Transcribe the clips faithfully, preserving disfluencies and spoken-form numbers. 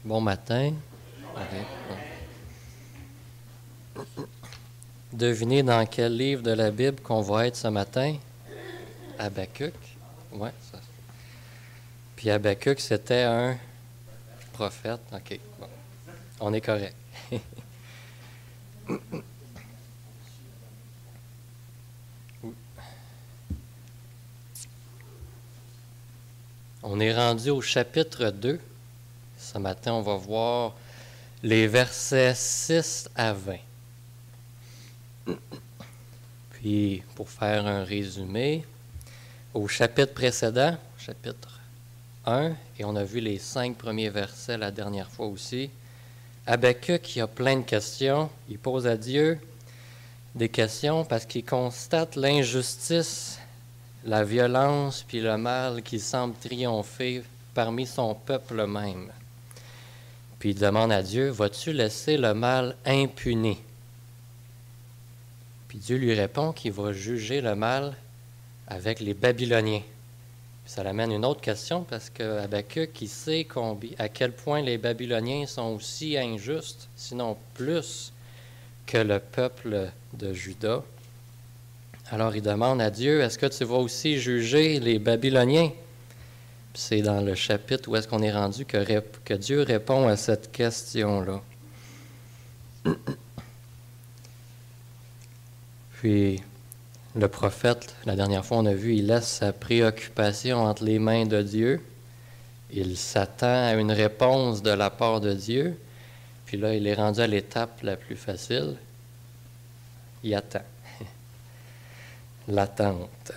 Bon matin. Devinez dans quel livre de la Bible qu'on va être ce matin? Habakkuk. Ouais, ça. Puis Habakkuk, c'était un prophète. OK, bon. On est correct. On est rendu au chapitre deux. Ce matin, on va voir les versets six à vingt. Puis, pour faire un résumé, au chapitre précédent, chapitre un, et on a vu les cinq premiers versets la dernière fois aussi, Habakkuk, il a plein de questions. Il pose à Dieu des questions parce qu'il constate l'injustice, la violence puis le mal qui semble triompher parmi son peuple même. Puis il demande à Dieu, vas-tu laisser le mal impuni? Puis Dieu lui répond qu'il va juger le mal avec les Babyloniens. Puis ça l'amène une autre question parce que Habakkuk, il sait combien, à quel point les Babyloniens sont aussi injustes, sinon plus que le peuple de Juda. Alors il demande à Dieu, est-ce que tu vas aussi juger les Babyloniens? Puis c'est dans le chapitre où est-ce qu'on est rendu que, rép- que Dieu répond à cette question-là. Puis le prophète, la dernière fois on a vu, il laisse sa préoccupation entre les mains de Dieu. Il s'attend à une réponse de la part de Dieu. Puis là, il est rendu à l'étape la plus facile. Il attend. L'attente.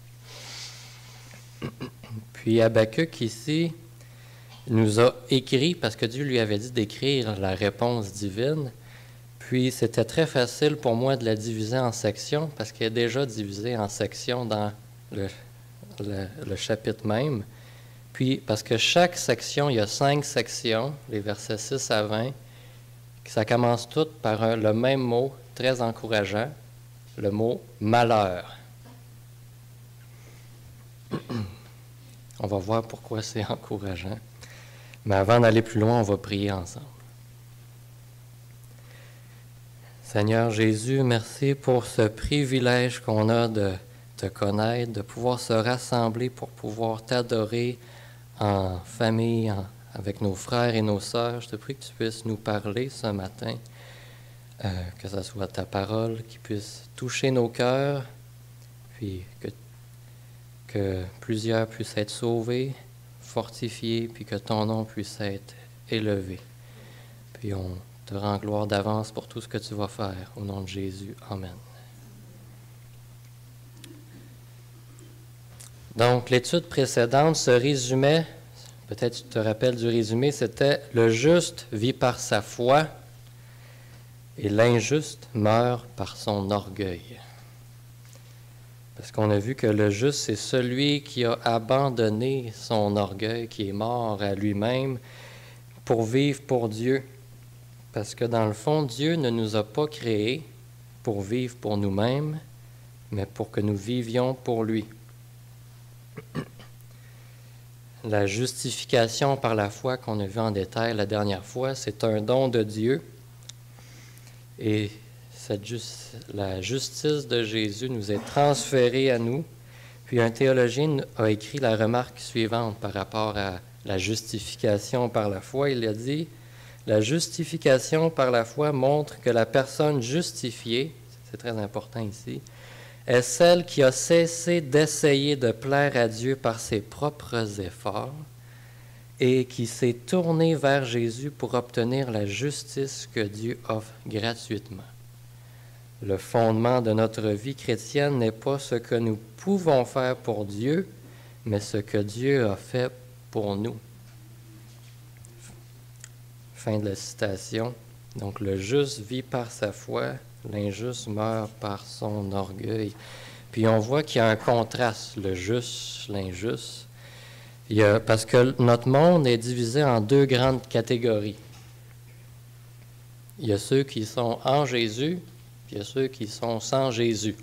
Puis Habakkuk ici nous a écrit, parce que Dieu lui avait dit d'écrire la réponse divine, puis c'était très facile pour moi de la diviser en sections, parce qu'elle est déjà divisée en sections dans le, le, le chapitre même. Puis parce que chaque section, il y a cinq sections, les versets six à vingt, ça commence toutes par un, le même mot très encourageant, le mot « malheur ». On va voir pourquoi c'est encourageant. Mais avant d'aller plus loin, on va prier ensemble. Seigneur Jésus, merci pour ce privilège qu'on a de te connaître, de pouvoir se rassembler pour pouvoir t'adorer en famille, en, avec nos frères et nos sœurs. Je te prie que tu puisses nous parler ce matin, euh, que ce soit ta parole qui puisse toucher nos cœurs, puis que que plusieurs puissent être sauvés, fortifiés, puis que ton nom puisse être élevé. Puis on te rend gloire d'avance pour tout ce que tu vas faire. Au nom de Jésus, Amen. Donc, l'étude précédente se résumait, peut-être tu te rappelles du résumé, c'était « Le juste vit par sa foi et l'injuste meurt par son orgueil ». Parce qu'on a vu que le juste, c'est celui qui a abandonné son orgueil, qui est mort à lui-même pour vivre pour Dieu. Parce que dans le fond, Dieu ne nous a pas créés pour vivre pour nous-mêmes, mais pour que nous vivions pour lui. La justification par la foi qu'on a vu en détail la dernière fois, c'est un don de Dieu. Et Cette just, la justice de Jésus nous est transférée à nous. Puis un théologien a écrit la remarque suivante par rapport à la justification par la foi. Il a dit, la justification par la foi montre que la personne justifiée, c'est très important ici, est celle qui a cessé d'essayer de plaire à Dieu par ses propres efforts et qui s'est tournée vers Jésus pour obtenir la justice que Dieu offre gratuitement. Le fondement de notre vie chrétienne n'est pas ce que nous pouvons faire pour Dieu, mais ce que Dieu a fait pour nous. Fin de la citation. Donc, le juste vit par sa foi, l'injuste meurt par son orgueil. Puis on voit qu'il y a un contraste, le juste, l'injuste. Il y a, parce que notre monde est divisé en deux grandes catégories. Il y a ceux qui sont en Jésus, puis il y a ceux qui sont sans Jésus.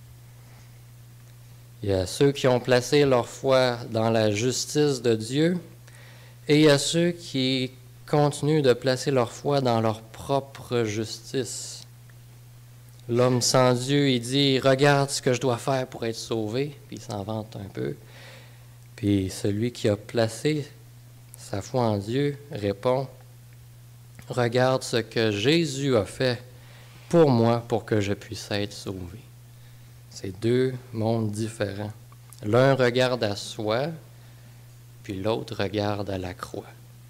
Il y a ceux qui ont placé leur foi dans la justice de Dieu, et il y a ceux qui continuent de placer leur foi dans leur propre justice. L'homme sans Dieu, il dit « Regarde ce que je dois faire pour être sauvé », puis il s'en vante un peu. Puis celui qui a placé sa foi en Dieu répond « Regarde ce que Jésus a fait pour moi pour que je puisse être sauvé. » C'est deux mondes différents. L'un regarde à soi, puis l'autre regarde à la croix.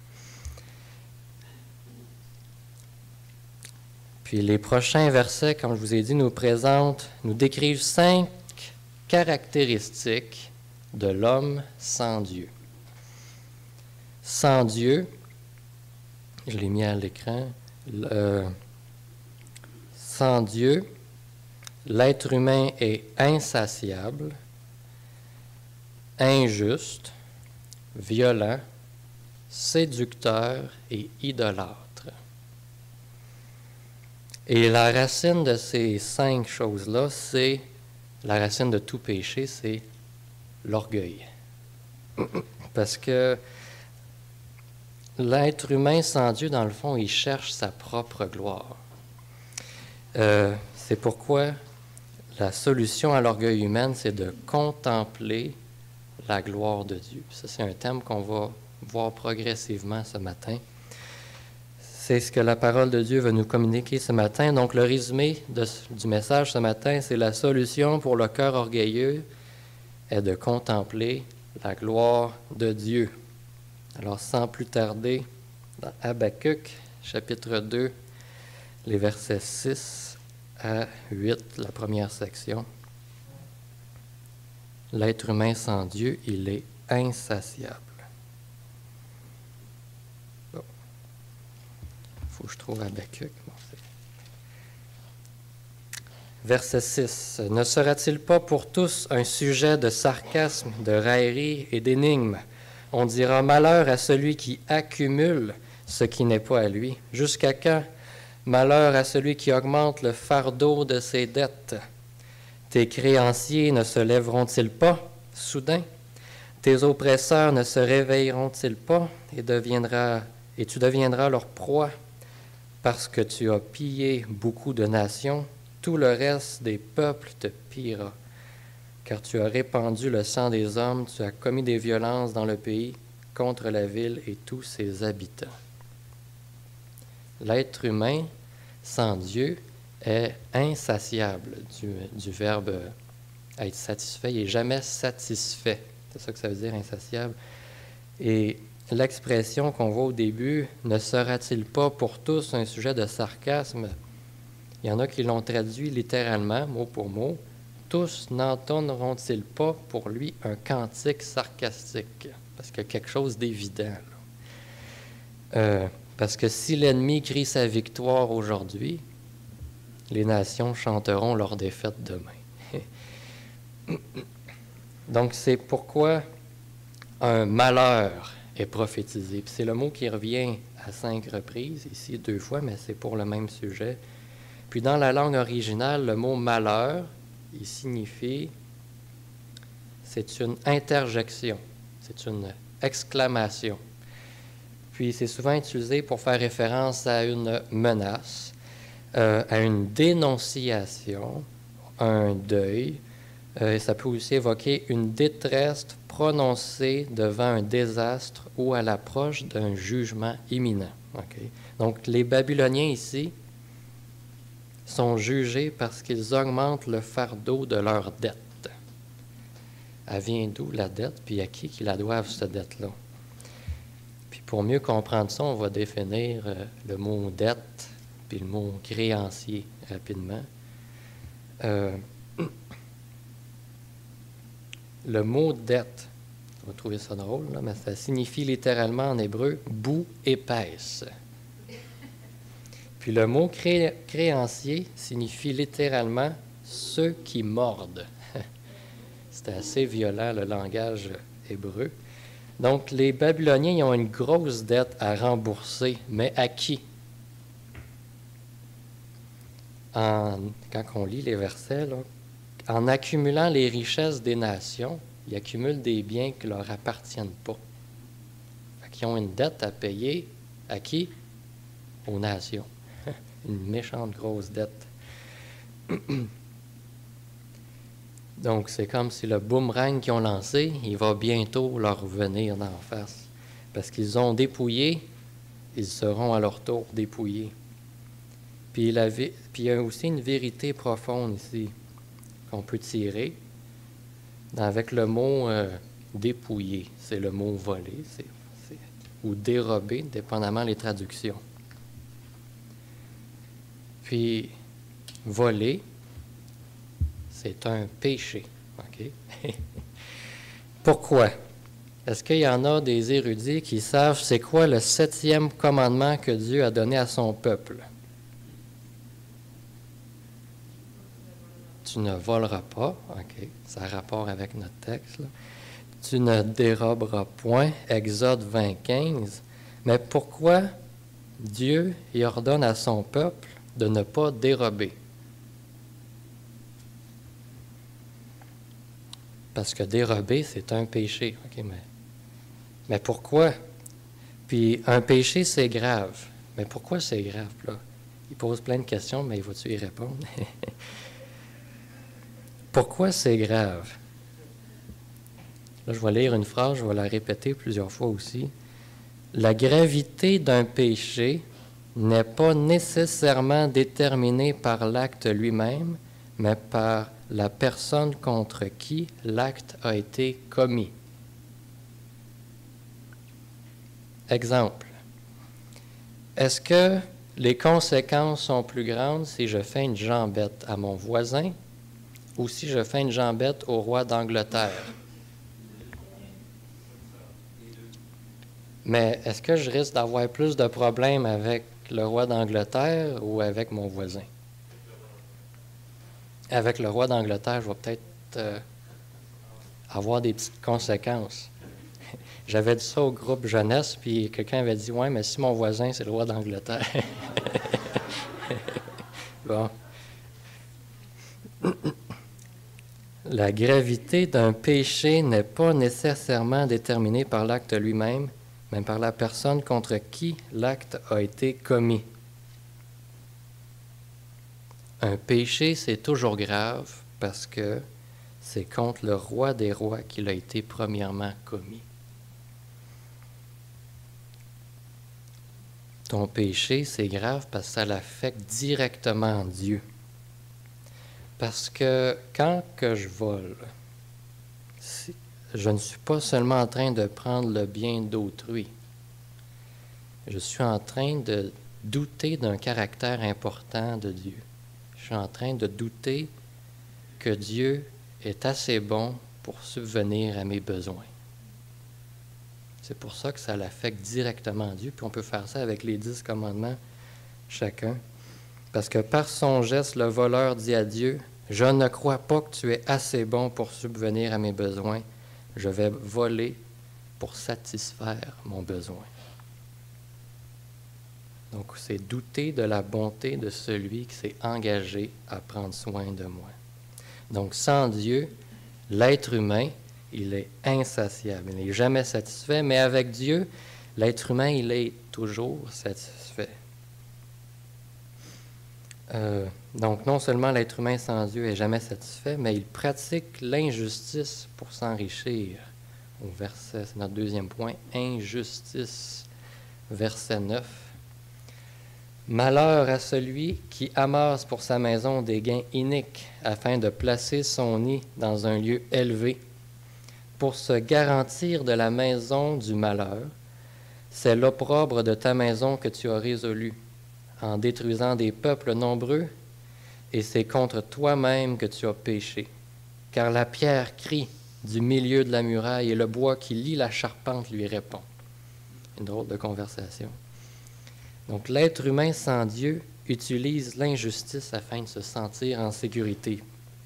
Puis les prochains versets, comme je vous ai dit, nous présentent, nous décrivent cinq caractéristiques de l'homme sans Dieu. Sans Dieu, je l'ai mis à l'écran, euh, sans Dieu, l'être humain est insatiable, injuste, violent, séducteur et idolâtre. Et la racine de ces cinq choses-là, c'est, la racine de tout péché, c'est l'orgueil. Parce que l'être humain sans Dieu, dans le fond, il cherche sa propre gloire. Euh, c'est pourquoi la solution à l'orgueil humain, c'est de contempler la gloire de Dieu. Ça, c'est un thème qu'on va voir progressivement ce matin. C'est ce que la parole de Dieu veut nous communiquer ce matin. Donc, le résumé de, du message ce matin, c'est la solution pour le cœur orgueilleux est de contempler la gloire de Dieu. Alors, sans plus tarder, dans Habakkuk, chapitre deux, les versets six à huit, la première section. L'être humain sans Dieu, il est insatiable. Bon. Il faut que je trouve Habakkuk. Bon, verset six. « Ne sera-t-il pas pour tous un sujet de sarcasme, de raillerie et d'énigme? On dira malheur à celui qui accumule ce qui n'est pas à lui. Jusqu'à quand? Malheur à celui qui augmente le fardeau de ses dettes. Tes créanciers ne se lèveront-ils pas soudain? Tes oppresseurs ne se réveilleront-ils pas et, deviendra, et tu deviendras leur proie? Parce que tu as pillé beaucoup de nations, tout le reste des peuples te pillera. Car tu as répandu le sang des hommes, tu as commis des violences dans le pays contre la ville et tous ses habitants. » L'être humain sans Dieu est insatiable, du, du verbe être satisfait. Il n'est jamais satisfait. C'est ça que ça veut dire, insatiable. Et l'expression qu'on voit au début, ne sera-t-il pas pour tous un sujet de sarcasme? Il y en a qui l'ont traduit littéralement, mot pour mot. Tous n'entonneront-ils pas pour lui un cantique sarcastique? Parce qu'il y a quelque chose d'évident. Euh, parce que si l'ennemi crie sa victoire aujourd'hui, les nations chanteront leur défaite demain. Donc, c'est pourquoi un malheur est prophétisé. Puis c'est le mot qui revient à cinq reprises, ici deux fois, mais c'est pour le même sujet. Puis dans la langue originale, le mot malheur, il signifie, c'est une interjection, c'est une exclamation. Puis c'est souvent utilisé pour faire référence à une menace, euh, à une dénonciation, un deuil. Euh, ça peut aussi évoquer une détresse prononcée devant un désastre ou à l'approche d'un jugement imminent. Okay? Donc les Babyloniens ici sont jugés parce qu'ils augmentent le fardeau de leur dette. Elle vient d'où la dette, puis à qui qu'ils la doivent, cette dette-là? Puis pour mieux comprendre ça, on va définir euh, le mot dette, puis le mot créancier rapidement. Euh, le mot dette, on va trouver ça drôle, là, mais ça signifie littéralement en hébreu « boue épaisse ». Puis le mot cré- créancier signifie littéralement « ceux qui mordent ». C'était assez violent, le langage hébreu. Donc, les Babyloniens, ils ont une grosse dette à rembourser, mais à qui? En, quand on lit les versets, là, en accumulant les richesses des nations, ils accumulent des biens qui ne leur appartiennent pas. Fait qu'ils ont une dette à payer À qui? Aux nations. Une méchante grosse dette. Donc, c'est comme si le boomerang qu'ils ont lancé, il va bientôt leur revenir d'en face. Parce qu'ils ont dépouillé, ils seront à leur tour dépouillés. Puis, la, puis il y a aussi une vérité profonde ici qu'on peut tirer avec le mot euh, dépouiller. C'est le mot voler c'est, c'est, ou dérober, dépendamment des traductions. Puis, voler, c'est un péché. Okay? Pourquoi? Est-ce qu'il y en a des érudits qui savent c'est quoi le septième commandement que Dieu a donné à son peuple? Tu ne voleras pas. OK, ça a rapport avec notre texte. Là. Tu ne déroberas point. Exode vingt, quinze. Mais pourquoi Dieu y ordonne à son peuple de ne pas dérober? Parce que dérober, c'est un péché. OK, mais, mais pourquoi? Puis un péché, c'est grave. Mais pourquoi c'est grave, là? Il pose plein de questions, mais il va-tu y répondre? Pourquoi c'est grave? Là, je vais lire une phrase, je vais la répéter plusieurs fois aussi. La gravité d'un péché n'est pas nécessairement déterminée par l'acte lui-même, mais par la personne contre qui l'acte a été commis. Exemple. Est-ce que les conséquences sont plus grandes si je fais une jambette à mon voisin ou si je fais une jambette au roi d'Angleterre? Mais est-ce que je risque d'avoir plus de problèmes avec le roi d'Angleterre ou avec mon voisin? Avec le roi d'Angleterre, je vais peut-être euh, avoir des petites conséquences. J'avais dit ça au groupe jeunesse, puis quelqu'un avait dit « Ouais, mais si mon voisin, c'est le roi d'Angleterre. » Bon. La gravité d'un péché n'est pas nécessairement déterminée par l'acte lui-même, mais par la personne contre qui l'acte a été commis. Un péché, c'est toujours grave parce que c'est contre le roi des rois qu'il a été premièrement commis. Ton péché, c'est grave parce que ça l'affecte directement Dieu. Parce que quand que je vole, je ne suis pas seulement en train de prendre le bien d'autrui. Je suis en train de douter d'un caractère important de Dieu. Je suis en train de douter que Dieu est assez bon pour subvenir à mes besoins. C'est pour ça que ça l'affecte directement Dieu. Puis on peut faire ça avec les dix commandements chacun. Parce que par son geste, le voleur dit à Dieu, « Je ne crois pas que tu es assez bon pour subvenir à mes besoins. Je vais voler pour satisfaire mon besoin. » Donc, c'est douter de la bonté de celui qui s'est engagé à prendre soin de moi. Donc, sans Dieu, l'être humain, il est insatiable. Il n'est jamais satisfait, mais avec Dieu, l'être humain, il est toujours satisfait. Euh, donc, non seulement l'être humain sans Dieu est jamais satisfait, mais il pratique l'injustice pour s'enrichir. Au verset, c'est notre deuxième point, injustice, verset neuf. Malheur à celui qui amasse pour sa maison des gains iniques afin de placer son nid dans un lieu élevé pour se garantir de la maison du malheur. C'est l'opprobre de ta maison que tu as résolu en détruisant des peuples nombreux, et c'est contre toi-même que tu as péché. Car la pierre crie du milieu de la muraille, et le bois qui lie la charpente lui répond. Une drôle de conversation. Donc, l'être humain sans Dieu utilise l'injustice afin de se sentir en sécurité.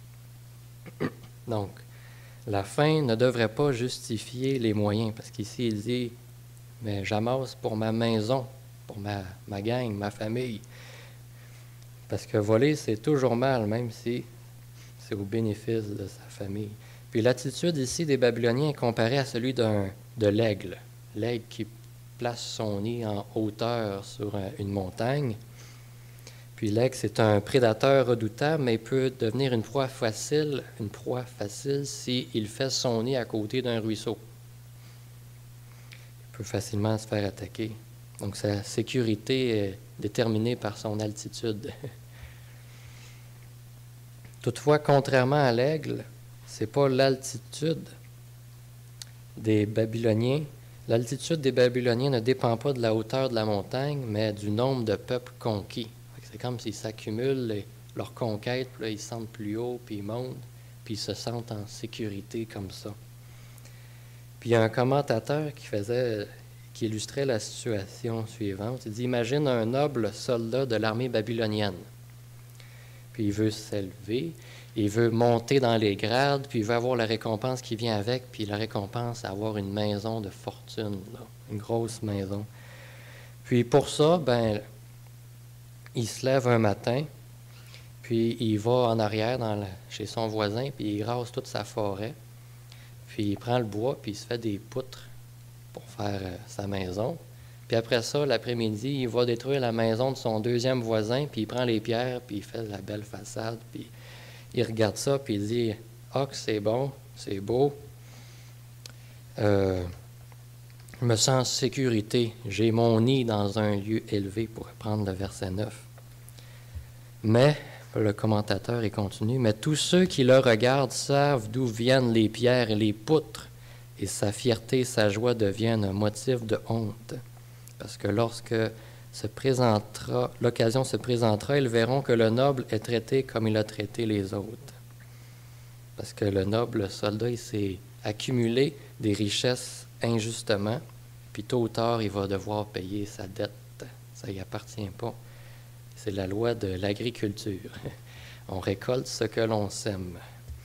Donc, la fin ne devrait pas justifier les moyens, parce qu'ici, il dit, mais j'amasse pour ma maison, pour ma, ma gang, ma famille. Parce que voler, c'est toujours mal, même si c'est au bénéfice de sa famille. Puis l'attitude ici des Babyloniens est comparée à celui d'un, de l'aigle. L'aigle qui place son nid en hauteur sur une montagne. Puis l'aigle, c'est un prédateur redoutable, mais il peut devenir une proie facile, une proie facile s'il fait son nid à côté d'un ruisseau. Il peut facilement se faire attaquer. Donc sa sécurité est déterminée par son altitude. Toutefois, contrairement à l'aigle, c'est pas l'altitude des Babyloniens. L'altitude des Babyloniens ne dépend pas de la hauteur de la montagne, mais du nombre de peuples conquis. C'est comme s'ils s'accumulent leur conquête, puis là, ils se sentent plus haut, puis ils montent, puis ils se sentent en sécurité comme ça. Puis il y a un commentateur qui faisait, qui illustrait la situation suivante. Il dit, imagine un noble soldat de l'armée babylonienne. Puis il veut s'élever, il veut monter dans les grades, puis il veut avoir la récompense qui vient avec, puis la récompense, c'est avoir une maison de fortune, là, une grosse maison. Puis pour ça, ben il se lève un matin, puis il va en arrière dans la, chez son voisin, puis il rase toute sa forêt, puis il prend le bois, puis il se fait des poutres pour faire euh, sa maison. Puis après ça, l'après-midi, il va détruire la maison de son deuxième voisin, puis il prend les pierres, puis il fait la belle façade, puis il regarde ça, puis il dit « Ah, que c'est bon, c'est beau. Euh, je me sens en sécurité. J'ai mon nid dans un lieu élevé, pour reprendre le verset neuf. Mais, le commentateur, il continue, « Mais tous ceux qui le regardent savent d'où viennent les pierres et les poutres, et sa fierté et sa joie deviennent un motif de honte. Parce que lorsque se présentera, l'occasion se présentera, ils verront que le noble est traité comme il a traité les autres. » Parce que le noble soldat, il s'est accumulé des richesses injustement, puis tôt ou tard, il va devoir payer sa dette. Ça n'y appartient pas. C'est la loi de l'agriculture. On récolte ce que l'on sème.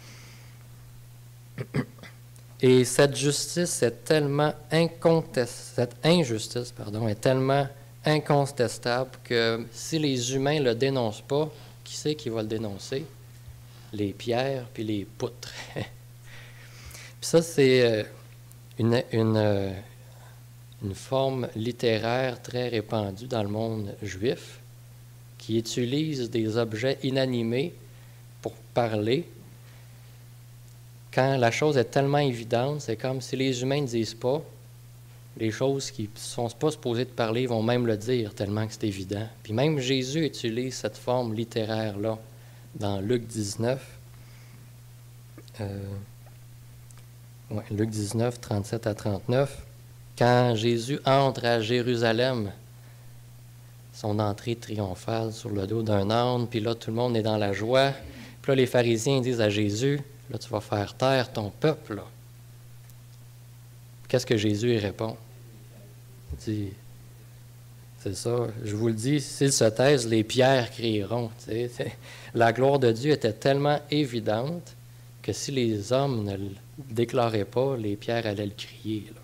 Et cette justice est tellement incontestable, cette injustice, pardon, est tellement incontestable que si les humains ne le dénoncent pas, qui c'est qui va le dénoncer? Les pierres puis les poutres. Puis ça, c'est une, une, une forme littéraire très répandue dans le monde juif, qui utilise des objets inanimés pour parler. Quand la chose est tellement évidente, c'est comme si les humains ne disent pas, les choses qui ne sont pas supposées de parler vont même le dire, tellement que c'est évident. Puis même Jésus utilise cette forme littéraire-là dans Luc dix-neuf. Euh, ouais, Luc dix-neuf, trente-sept à trente-neuf. Quand Jésus entre à Jérusalem, son entrée triomphale sur le dos d'un âne, puis là, tout le monde est dans la joie. Puis là, les pharisiens disent à Jésus, là, tu vas faire taire ton peuple, là. Qu'est-ce que Jésus y répond? Il dit, c'est ça, je vous le dis, s'ils se taisent, les pierres crieront. Tu sais. La gloire de Dieu était tellement évidente que si les hommes ne le déclaraient pas, les pierres allaient le crier, là.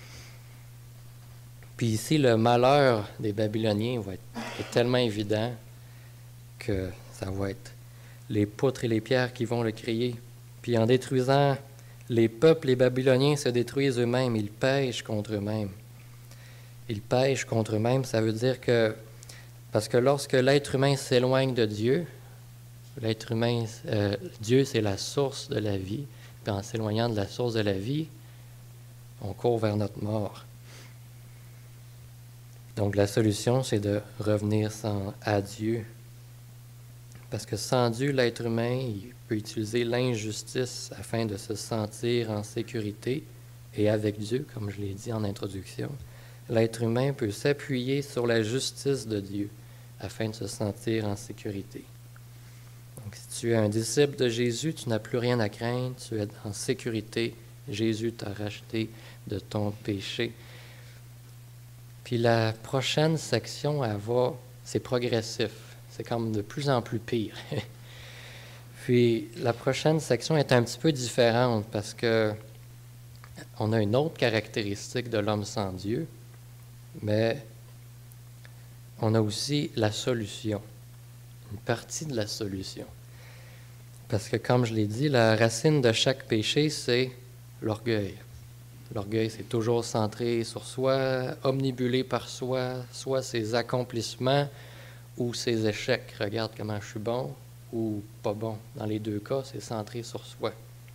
Puis ici, le malheur des Babyloniens va être, est tellement évident que ça va être les poutres et les pierres qui vont le crier. Puis en détruisant les peuples, les Babyloniens se détruisent eux-mêmes, ils pêchent contre eux-mêmes. Ils pêchent contre eux-mêmes, ça veut dire que, parce que lorsque l'être humain s'éloigne de Dieu, l'être humain, euh, Dieu c'est la source de la vie, puis en s'éloignant de la source de la vie, on court vers notre mort. Donc la solution, c'est de revenir sans, à Dieu. Parce que sans Dieu, l'être humain, il peut utiliser l'injustice afin de se sentir en sécurité. Et avec Dieu, comme je l'ai dit en introduction, l'être humain peut s'appuyer sur la justice de Dieu afin de se sentir en sécurité. Donc si tu es un disciple de Jésus, tu n'as plus rien à craindre, tu es en sécurité. Jésus t'a racheté de ton péché. Puis la prochaine section, elle va, c'est progressif. C'est comme de plus en plus pire. Puis la prochaine section est un petit peu différente parce que on a une autre caractéristique de l'homme sans Dieu, mais on a aussi la solution, une partie de la solution. Parce que comme je l'ai dit, la racine de chaque péché, c'est l'orgueil. L'orgueil, c'est toujours centré sur soi, omnibulé par soi, soit ses accomplissements ou ses échecs. Regarde comment je suis bon ou pas bon. Dans les deux cas, c'est centré sur soi.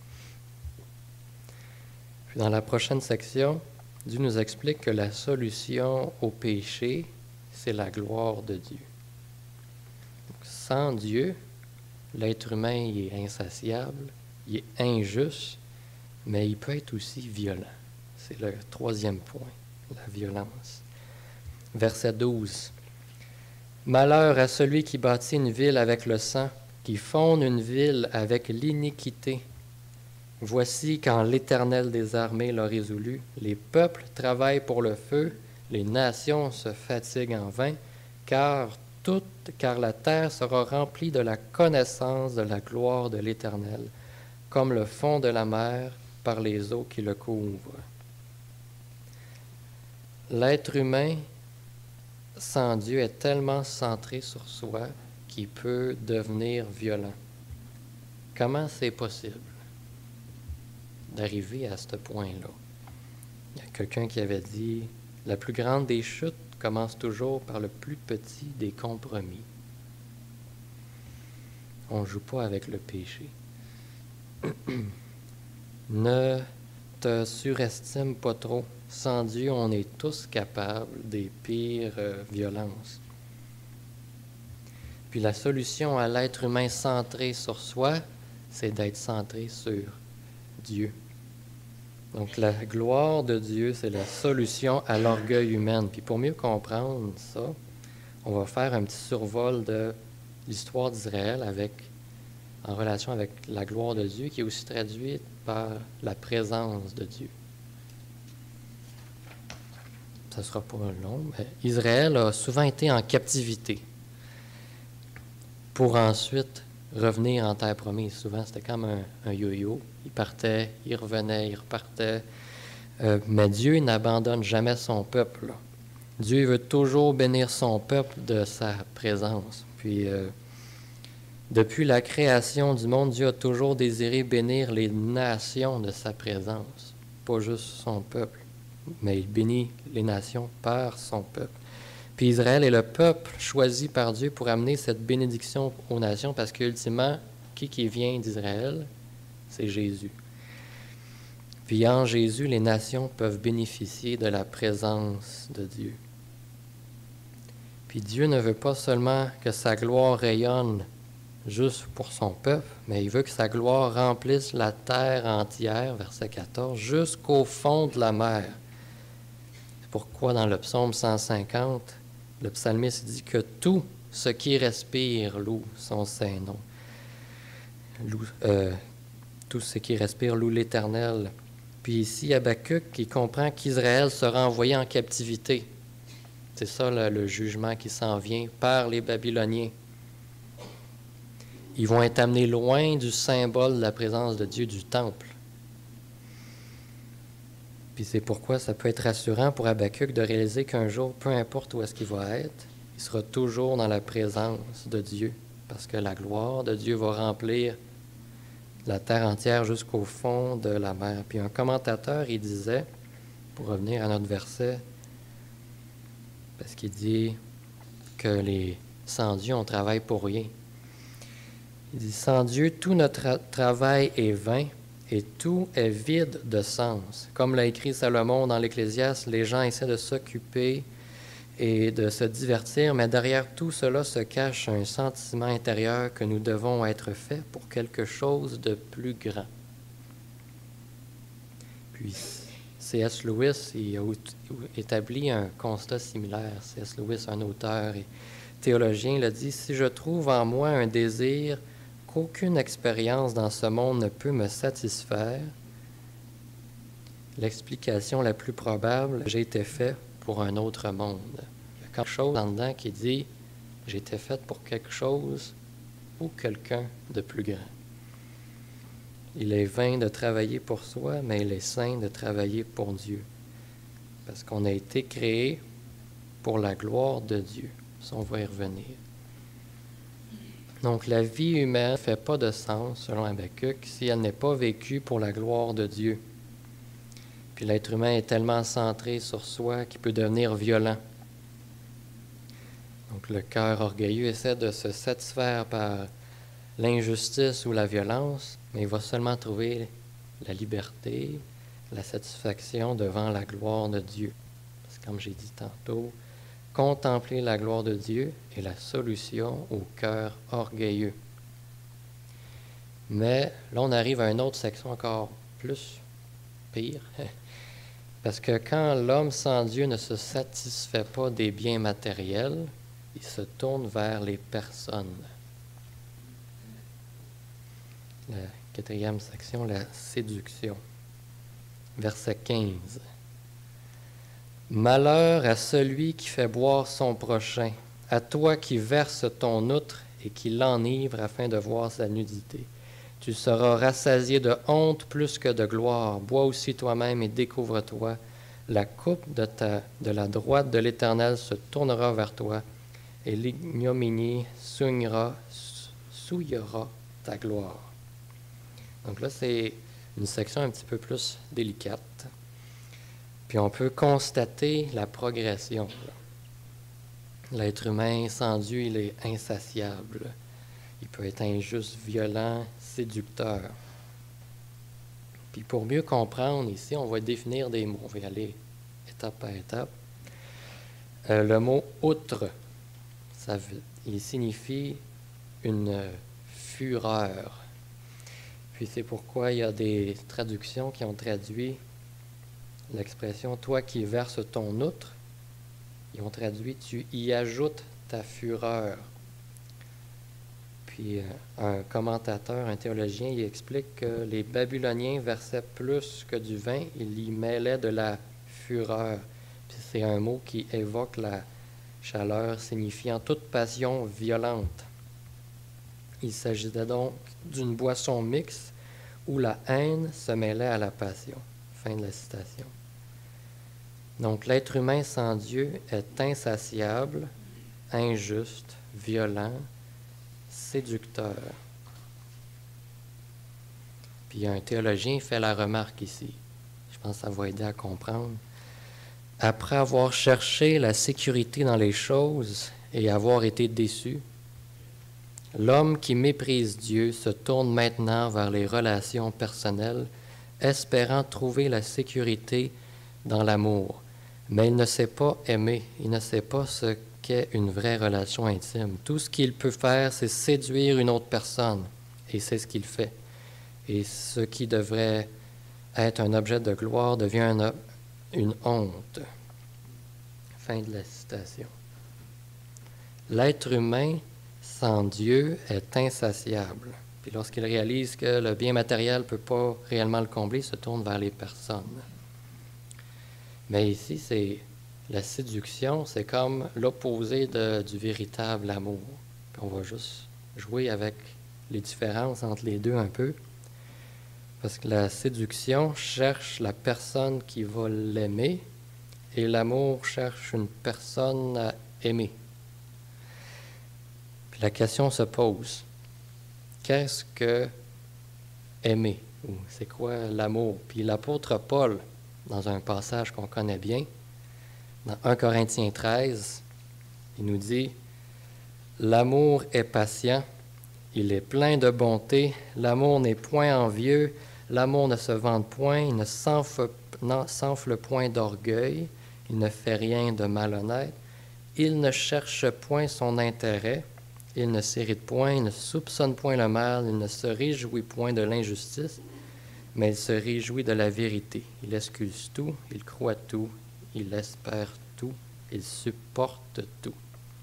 Puis dans la prochaine section, Dieu nous explique que la solution au péché, c'est la gloire de Dieu. Donc, sans Dieu, l'être humain il est insatiable, il est injuste, mais il peut être aussi violent. C'est le troisième point, la violence. Verset douze. Malheur à celui qui bâtit une ville avec le sang, qui fonde une ville avec l'iniquité. Voici quand l'Éternel des armées l'a résolu, les peuples travaillent pour le feu, les nations se fatiguent en vain, car, toute, car la terre sera remplie de la connaissance de la gloire de l'Éternel, comme le fond de la mer par les eaux qui le couvrent. L'être humain, sans Dieu, est tellement centré sur soi qu'il peut devenir violent. Comment c'est possible d'arriver à ce point-là? Il y a quelqu'un qui avait dit « La plus grande des chutes commence toujours par le plus petit des compromis. » On ne joue pas avec le péché. Ne te surestime pas trop. Sans Dieu, on est tous capables des pires euh, violences. Puis la solution à l'être humain centré sur soi, c'est d'être centré sur Dieu. Donc la gloire de Dieu, c'est la solution à l'orgueil humain. Puis pour mieux comprendre ça, on va faire un petit survol de l'histoire d'Israël avec, en relation avec la gloire de Dieu, qui est aussi traduite par la présence de Dieu. Ça ne sera pas long, mais Israël a souvent été en captivité pour ensuite revenir en terre promise. Souvent, c'était comme un, un yo-yo. Il partait, il revenait, il repartait. Euh, mais Dieu n'abandonne jamais son peuple. Là. Dieu veut toujours bénir son peuple de sa présence. Puis, euh, depuis la création du monde, Dieu a toujours désiré bénir les nations de sa présence, pas juste son peuple. Mais il bénit les nations par son peuple. Puis Israël est le peuple choisi par Dieu pour amener cette bénédiction aux nations, parce qu'ultimement, qui qui vient d'Israël? C'est Jésus. Puis en Jésus, les nations peuvent bénéficier de la présence de Dieu. Puis Dieu ne veut pas seulement que sa gloire rayonne juste pour son peuple, mais il veut que sa gloire remplisse la terre entière, verset quatorze, jusqu'au fond de la mer. Pourquoi dans le psaume cent cinquante, le psalmiste dit que tout ce qui respire loue son saint nom. Loue, euh, tout ce qui respire loue l'Éternel. Puis ici, Habakkuk, qui comprend qu'Israël sera envoyé en captivité. C'est ça le, le jugement qui s'en vient par les Babyloniens. Ils vont être amenés loin du symbole de la présence de Dieu, du temple. Puis c'est pourquoi ça peut être rassurant pour Habakkuk de réaliser qu'un jour, peu importe où est-ce qu'il va être, il sera toujours dans la présence de Dieu, parce que la gloire de Dieu va remplir la terre entière jusqu'au fond de la mer. Puis un commentateur, il disait, pour revenir à notre verset, parce qu'il dit que les sans Dieu, on travaille pour rien. Il dit, sans Dieu, tout notre tra- travail est vain, et tout est vide de sens. Comme l'a écrit Salomon dans l'Ecclésiaste, les gens essaient de s'occuper et de se divertir, mais derrière tout cela se cache un sentiment intérieur que nous devons être faits pour quelque chose de plus grand. Puis C S Lewis il a établi un constat similaire. C S Lewis, un auteur et théologien, il a dit « Si je trouve en moi un désir qu'aucune expérience dans ce monde ne peut me satisfaire, l'explication la plus probable, j'ai été fait pour un autre monde. » Il y a quelque chose en dedans qui dit « J'ai été fait pour quelque chose ou quelqu'un de plus grand. » Il est vain de travailler pour soi, mais il est sain de travailler pour Dieu. Parce qu'on a été créé pour la gloire de Dieu. Ça, on va y revenir. Donc, la vie humaine ne fait pas de sens, selon Habakkuk, si elle n'est pas vécue pour la gloire de Dieu. Puis l'être humain est tellement centré sur soi qu'il peut devenir violent. Donc le cœur orgueilleux essaie de se satisfaire par l'injustice ou la violence, mais il va seulement trouver la liberté, la satisfaction devant la gloire de Dieu. Parce que comme j'ai dit tantôt, contempler la gloire de Dieu est la solution au cœur orgueilleux. Mais là, on arrive à une autre section encore plus pire. Parce que quand l'homme sans Dieu ne se satisfait pas des biens matériels, il se tourne vers les personnes. La quatrième section, la séduction. Verset quinze. Malheur à celui qui fait boire son prochain, à toi qui verses ton outre et qui l'enivre afin de voir sa nudité. Tu seras rassasié de honte plus que de gloire. Bois aussi toi-même et découvre-toi. La coupe de, ta, de la droite de l'Éternel se tournera vers toi, et l'ignominie souillera, souillera ta gloire. Donc là, c'est une section un petit peu plus délicate. Puis on peut constater la progression. L'être humain, sans Dieu, il est insatiable. Il peut être injuste, violent, séducteur. Puis pour mieux comprendre ici, on va définir des mots. On va y aller étape par étape. Euh, le mot « outre », ça veut, il signifie une fureur. Puis c'est pourquoi il y a des traductions qui ont traduit l'expression « toi qui verses ton outre », ils ont traduit « tu y ajoutes ta fureur ». Puis un commentateur, un théologien, il explique que les Babyloniens versaient plus que du vin, ils y mêlaient de la fureur. Puis c'est un mot qui évoque la chaleur, signifiant toute passion violente. Il s'agissait donc d'une boisson mixte où la haine se mêlait à la passion. Fin de la citation. Donc l'être humain sans Dieu est insatiable, injuste, violent, séducteur. Puis un théologien fait la remarque ici. Je pense que ça va aider à comprendre. Après avoir cherché la sécurité dans les choses et avoir été déçu, l'homme qui méprise Dieu se tourne maintenant vers les relations personnelles, espérant trouver la sécurité dans l'amour. Mais il ne sait pas aimer, il ne sait pas ce qu'est une vraie relation intime. Tout ce qu'il peut faire, c'est séduire une autre personne, et c'est ce qu'il fait. Et ce qui devrait être un objet de gloire devient un, une honte. Fin de la citation. L'être humain sans Dieu est insatiable. Puis lorsqu'il réalise que le bien matériel ne peut pas réellement le combler, il se tourne vers les personnes. Mais ici, c'est la séduction, c'est comme l'opposé de, du véritable amour. Puis on va juste jouer avec les différences entre les deux un peu. Parce que la séduction cherche la personne qui va l'aimer et l'amour cherche une personne à aimer. Puis la question se pose, qu'est-ce que aimer? Ou c'est quoi l'amour? Puis l'apôtre Paul, dans un passage qu'on connaît bien, dans un Corinthiens treize, il nous dit « L'amour est patient, il est plein de bonté, l'amour n'est point envieux, l'amour ne se vante point, il ne s'enfle, non, s'enfle point d'orgueil, il ne fait rien de malhonnête, il ne cherche point son intérêt, il ne s'irrite point, il ne soupçonne point le mal, il ne se réjouit point de l'injustice, mais il se réjouit de la vérité. Il excuse tout, il croit tout, il espère tout, il supporte tout. »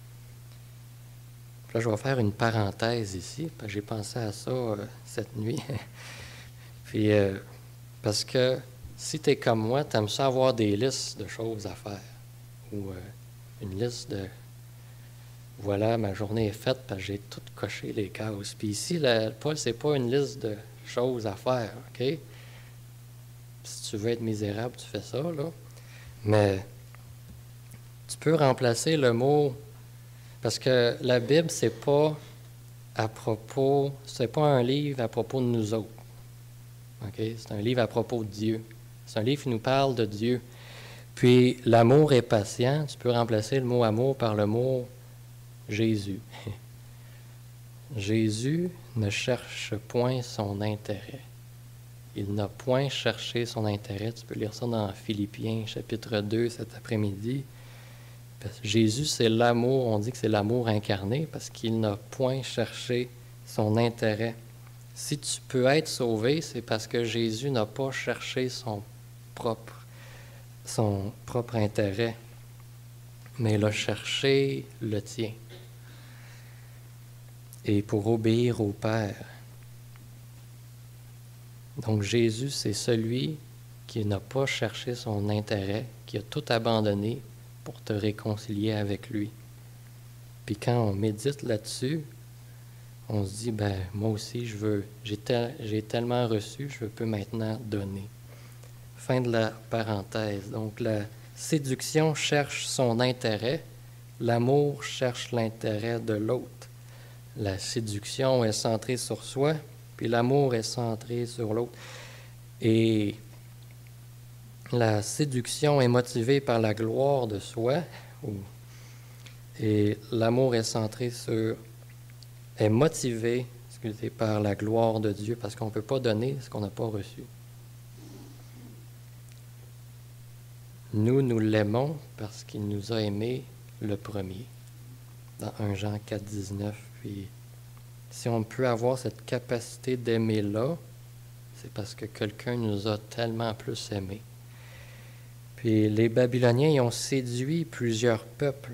Là, je vais faire une parenthèse ici, parce que j'ai pensé à ça euh, cette nuit. Puis, euh, parce que si tu es comme moi, tu aimes ça avoir des listes de choses à faire. Ou euh, une liste de « Voilà, ma journée est faite, parce que j'ai tout coché les cases. » Puis ici, la, Paul, c'est pas une liste de choses à faire, OK? Si tu veux être misérable, tu fais ça, là. Mais tu peux remplacer le mot, parce que la Bible, c'est pas à propos, c'est pas un livre à propos de nous autres. OK? C'est un livre à propos de Dieu. C'est un livre qui nous parle de Dieu. Puis, l'amour est patient. Tu peux remplacer le mot amour par le mot Jésus. Jésus ne cherche point son intérêt. Il n'a point cherché son intérêt. Tu peux lire ça dans Philippiens, chapitre deux, cet après-midi. Jésus, c'est l'amour. On dit que c'est l'amour incarné parce qu'il n'a point cherché son intérêt. Si tu peux être sauvé, c'est parce que Jésus n'a pas cherché son propre, son propre intérêt, mais il a cherché le tien. Et pour obéir au Père. Donc Jésus, c'est celui qui n'a pas cherché son intérêt, qui a tout abandonné pour te réconcilier avec lui. Puis quand on médite là-dessus, on se dit, ben moi aussi, je veux, j'ai, tel, j'ai tellement reçu, je peux maintenant donner. Fin de la parenthèse. Donc la séduction cherche son intérêt, l'amour cherche l'intérêt de l'autre. La séduction est centrée sur soi, puis l'amour est centré sur l'autre. Et la séduction est motivée par la gloire de soi, et l'amour est centré sur, est motivé, excusez, par la gloire de Dieu, parce qu'on ne peut pas donner ce qu'on n'a pas reçu. Nous, nous l'aimons parce qu'il nous a aimés le premier, dans un Jean quatre, dix-neuf. Puis, si on peut avoir cette capacité d'aimer-là, c'est parce que quelqu'un nous a tellement plus aimés. Puis, les Babyloniens ils ont séduit plusieurs peuples,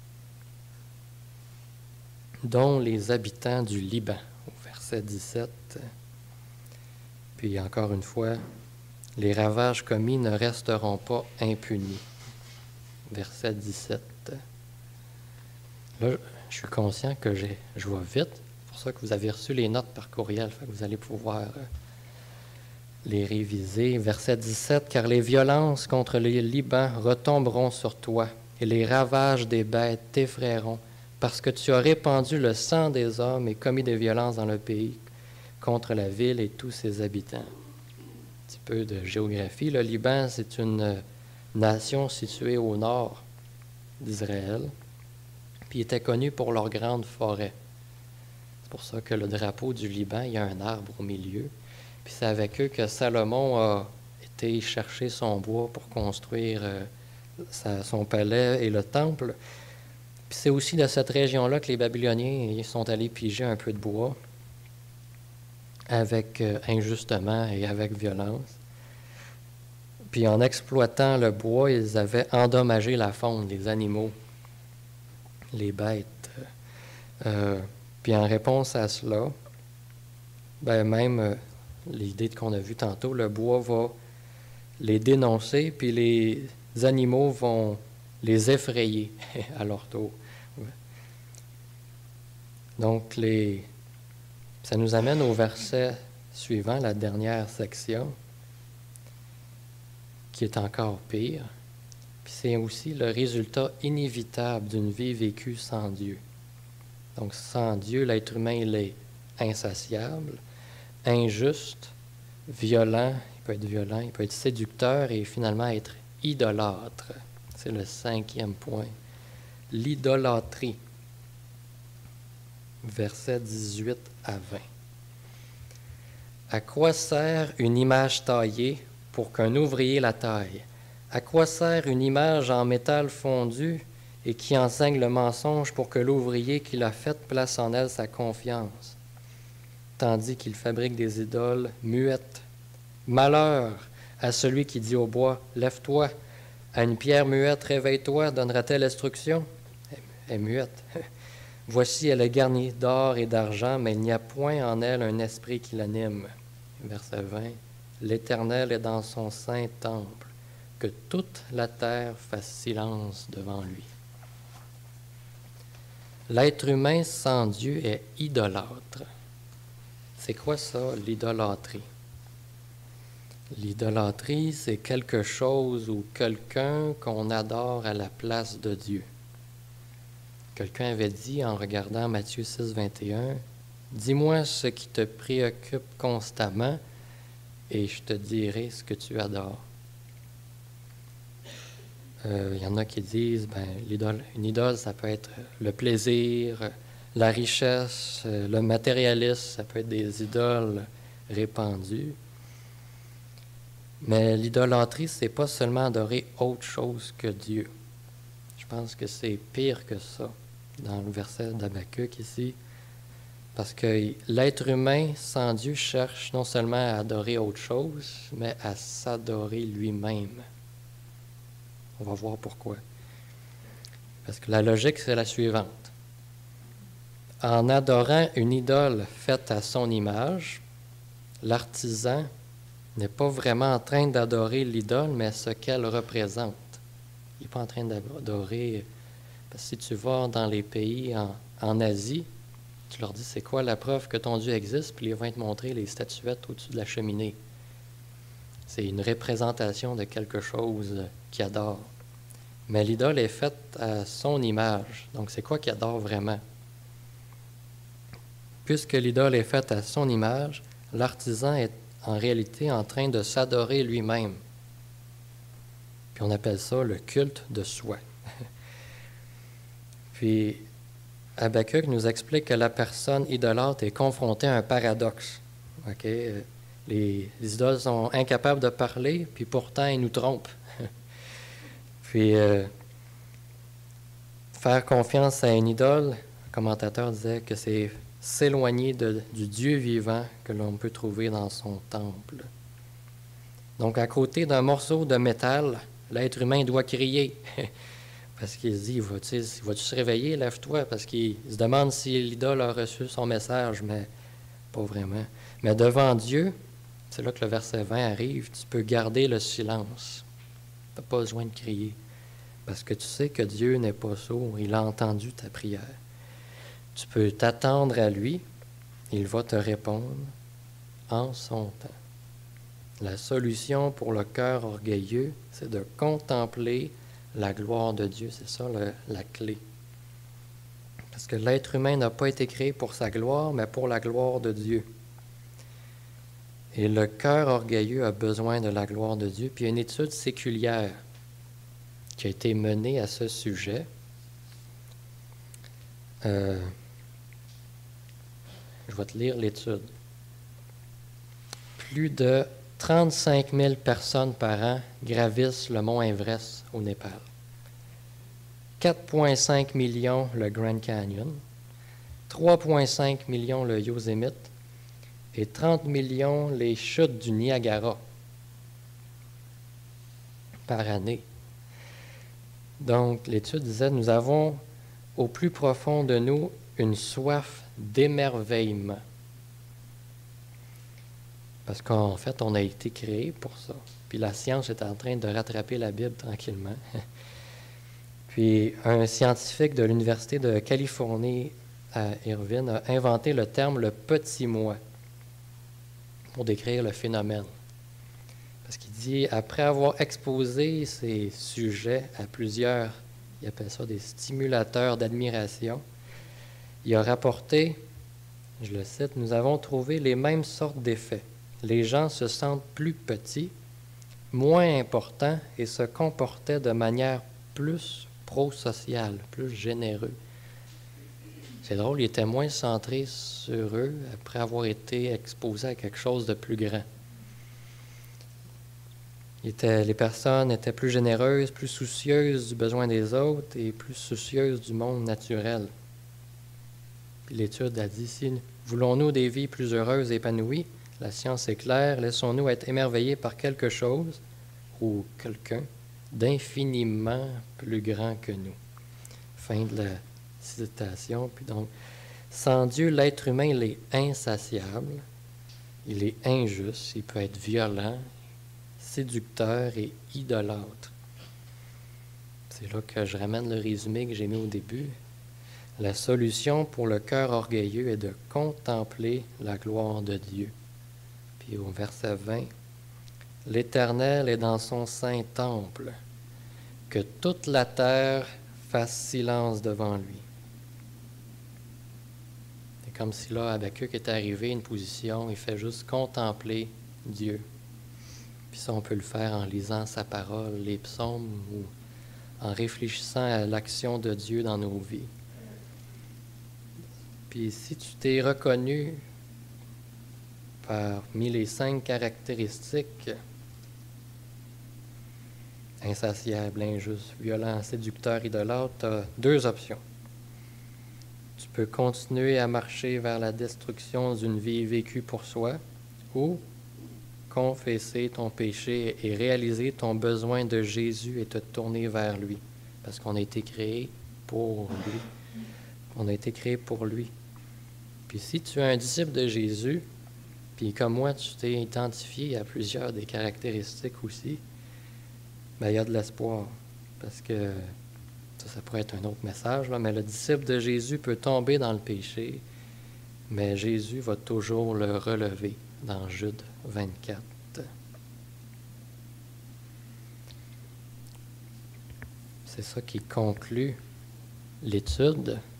dont les habitants du Liban, au verset dix-sept. Puis, encore une fois, les ravages commis ne resteront pas impunis. Verset dix-sept. Là, je suis conscient que j'ai, je vais vite. C'est pour ça que vous avez reçu les notes par courriel. Fait que vous allez pouvoir euh, les réviser. Verset dix-sept. « Car les violences contre les Libans retomberont sur toi, et les ravages des bêtes t'effrayeront, parce que tu as répandu le sang des hommes et commis des violences dans le pays contre la ville et tous ses habitants. » Un petit peu de géographie. Le Liban, c'est une nation située au nord d'Israël. Puis ils étaient connus pour leur grande forêt. C'est pour ça que le drapeau du Liban, il y a un arbre au milieu. Puis c'est avec eux que Salomon a été chercher son bois pour construire euh, sa, son palais et le temple. Puis c'est aussi de cette région-là que les Babyloniens ils sont allés piger un peu de bois avec euh, injustement et avec violence. Puis en exploitant le bois, ils avaient endommagé la faune, les animaux, les bêtes. Euh, puis en réponse à cela, ben même euh, l'idée qu'on a vue tantôt, le bois va les dénoncer, puis les animaux vont les effrayer à leur tour. Donc, les, ça nous amène au verset suivant, la dernière section, qui est encore pire. Puis c'est aussi le résultat inévitable d'une vie vécue sans Dieu. Donc, sans Dieu, l'être humain, il est insatiable, injuste, violent, il peut être violent, il peut être séducteur et finalement être idolâtre. C'est le cinquième point. L'idolâtrie. Versets dix-huit à vingt. À quoi sert une image taillée pour qu'un ouvrier la taille? À quoi sert une image en métal fondu et qui enseigne le mensonge pour que l'ouvrier qui l'a faite place en elle sa confiance, tandis qu'il fabrique des idoles muettes? Malheur à celui qui dit au bois, « Lève-toi », à une pierre muette, « Réveille-toi », donnera-t-elle instruction? Elle est muette. Voici, elle est garnie d'or et d'argent, mais il n'y a point en elle un esprit qui l'anime. Verset vingt. L'Éternel est dans son saint temple, que toute la terre fasse silence devant lui. L'être humain sans Dieu est idolâtre. C'est quoi ça, l'idolâtrie? L'idolâtrie, c'est quelque chose ou quelqu'un qu'on adore à la place de Dieu. Quelqu'un avait dit en regardant Matthieu six, vingt et un, « Dis-moi ce qui te préoccupe constamment et je te dirai ce que tu adores. » Euh, il y en a qui disent, ben, l'idole, une idole, ça peut être le plaisir, la richesse, le matérialisme, ça peut être des idoles répandues. Mais l'idolâtrie, c'est pas seulement adorer autre chose que Dieu. Je pense que c'est pire que ça, dans le verset d'Habakkuk ici, parce que l'être humain sans Dieu cherche non seulement à adorer autre chose, mais à s'adorer lui-même. On va voir pourquoi. Parce que la logique, c'est la suivante. En adorant une idole faite à son image, l'artisan n'est pas vraiment en train d'adorer l'idole, mais ce qu'elle représente. Il n'est pas en train d'adorer... Parce que si tu vas dans les pays en, en Asie, tu leur dis c'est quoi la preuve que ton Dieu existe, puis ils vont te montrer les statuettes au-dessus de la cheminée. C'est une représentation de quelque chose qu'ils adorent. Mais l'idole est faite à son image. Donc, c'est quoi qu'il adore vraiment? Puisque l'idole est faite à son image, l'artisan est en réalité en train de s'adorer lui-même. Puis on appelle ça le culte de soi. Puis Habakkuk nous explique que la personne idolâtre est confrontée à un paradoxe. Okay? Les, les idoles sont incapables de parler, puis pourtant ils nous trompent. Puis, euh, faire confiance à une idole, le commentateur disait que c'est s'éloigner de, du Dieu vivant que l'on peut trouver dans son temple. Donc, à côté d'un morceau de métal, l'être humain doit crier. Parce qu'il se dit, vas-tu, vas-tu se réveiller, lève-toi, parce qu'il se demande si l'idole a reçu son message, mais pas vraiment. Mais devant Dieu, c'est là que le verset vingt arrive, tu peux garder le silence. Tu n'as pas besoin de crier. Parce que tu sais que Dieu n'est pas sourd, il a entendu ta prière. Tu peux t'attendre à lui, il va te répondre en son temps. La solution pour le cœur orgueilleux, c'est de contempler la gloire de Dieu. C'est ça le, la clé. Parce que l'être humain n'a pas été créé pour sa gloire, mais pour la gloire de Dieu. Et le cœur orgueilleux a besoin de la gloire de Dieu. Puis il y a une étude séculière qui a été menée à ce sujet. Euh, je vais te lire l'étude. Plus de trente-cinq mille personnes par an gravissent le mont Everest au Népal. quatre virgule cinq millions le Grand Canyon, trois virgule cinq millions le Yosemite et trente millions les chutes du Niagara par année. Donc, l'étude disait, nous avons au plus profond de nous une soif d'émerveillement. Parce qu'en fait, on a été créé pour ça. Puis la science est en train de rattraper la Bible tranquillement. Puis un scientifique de l'Université de Californie à Irvine a inventé le terme « le petit moi » pour décrire le phénomène. Parce qu'il dit, après avoir exposé ces sujets à plusieurs, il appelle ça des stimulateurs d'admiration, il a rapporté, je le cite, « Nous avons trouvé les mêmes sortes d'effets. Les gens se sentent plus petits, moins importants et se comportaient de manière plus pro-sociale, plus généreux. » C'est drôle, ils étaient moins centrés sur eux après avoir été exposés à quelque chose de plus grand. Était, les personnes étaient plus généreuses, plus soucieuses du besoin des autres et plus soucieuses du monde naturel. Puis l'étude a dit, si voulons-nous des vies plus heureuses et épanouies, la science est claire, laissons-nous être émerveillés par quelque chose ou quelqu'un d'infiniment plus grand que nous. Fin de la citation. Puis donc, sans Dieu, l'être humain, il est insatiable, il est injuste, il peut être violent, séducteur et idolâtre. C'est là que je ramène le résumé que j'ai mis au début. La solution pour le cœur orgueilleux est de contempler la gloire de Dieu. Puis au verset vingt, « L'Éternel est dans son saint temple, que toute la terre fasse silence devant lui. » C'est comme si là, Habakkuk est arrivé à une position, il fait juste contempler Dieu. Puis ça, on peut le faire en lisant sa parole, les psaumes ou en réfléchissant à l'action de Dieu dans nos vies. Puis si tu t'es reconnu parmi les cinq caractéristiques, insatiable, injuste, violent, séducteur, idolâtre, tu as deux options. Tu peux continuer à marcher vers la destruction d'une vie vécue pour soi, ou confesser ton péché et réaliser ton besoin de Jésus et te tourner vers lui. Parce qu'on a été créé pour lui. On a été créé pour lui. Puis si tu es un disciple de Jésus, puis comme moi, tu t'es identifié à plusieurs des caractéristiques aussi, bien, il y a de l'espoir. Parce que ça, ça pourrait être un autre message, là, mais le disciple de Jésus peut tomber dans le péché, mais Jésus va toujours le relever dans Jude vingt-quatre. C'est ça qui conclut l'étude.